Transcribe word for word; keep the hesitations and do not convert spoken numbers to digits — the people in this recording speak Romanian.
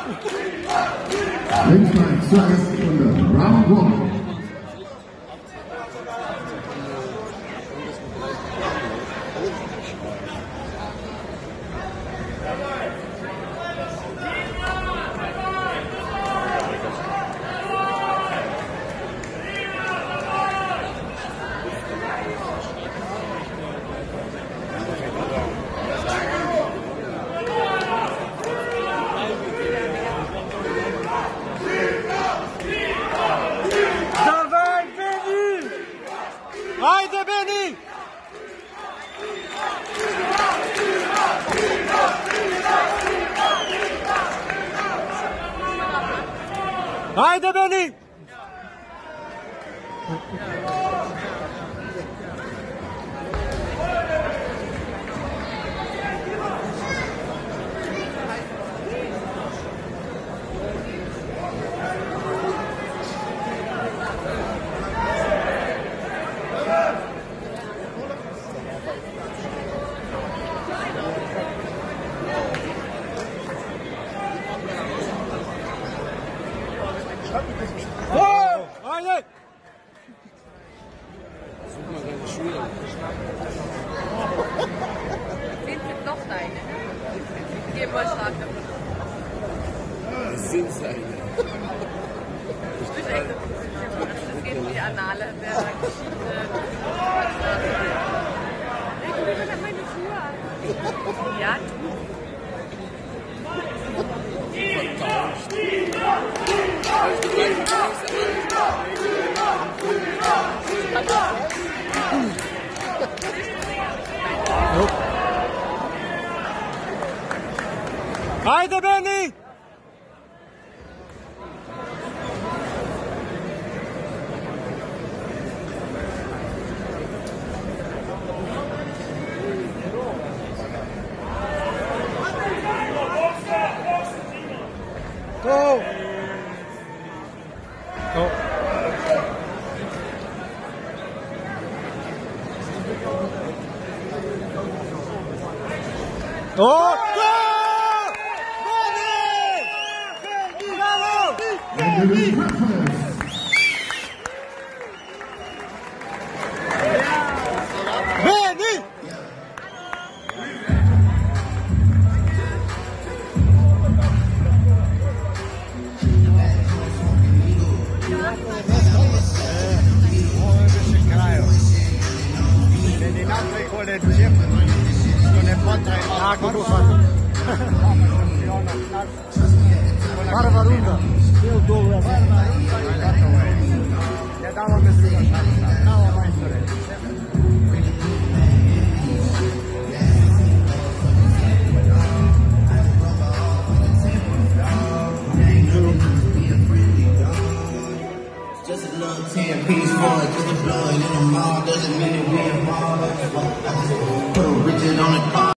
Baseline second under round one. Haydi Beni! Haydi Beni! Oh, haydi! Such mal deine Schuhe. Sind es doch deine? Geh mal stark davon. Das sind seine. Das ist echt, das geht in die Annale der Geschichte. Ich gucke mir dann meine Schuhe an. Ja, du. Haydi Beni! Go! Go! Oh! Go! And it is reference. Beni! Barbarunda. Eu dou a Barbarunda. Ja dava me druga šansa. Bravo majstore. Just a little ten piece for it, just a blood in the mall, doesn't mean that we involved. Put a Richard on the car.